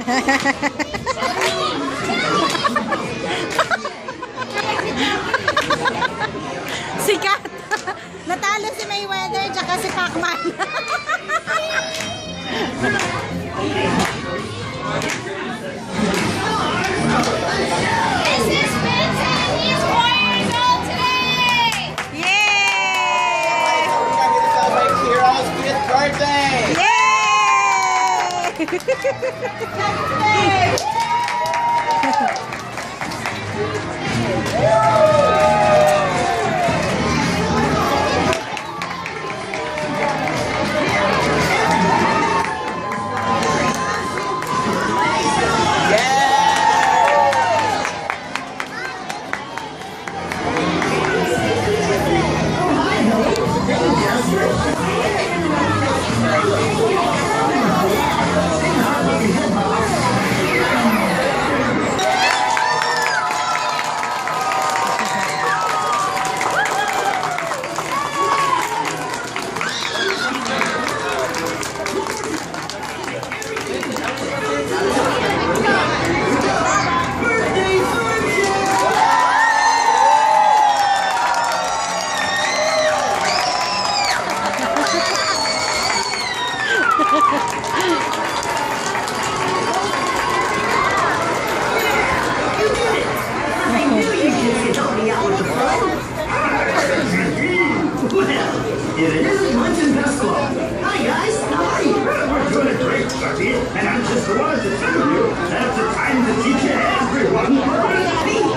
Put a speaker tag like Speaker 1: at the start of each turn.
Speaker 1: Sikat! Natalo si Mayweather tsaka si Pacman.
Speaker 2: This is Vincent. He's 4 years old today.
Speaker 1: Yay!
Speaker 3: We got to celebrate Kiro's 5th birthday.
Speaker 4: It is Munchkin Festival. Hi guys, how are you? We're doing great, Chuckee, and I just wanted to tell you that it's time to teach everyone what it means.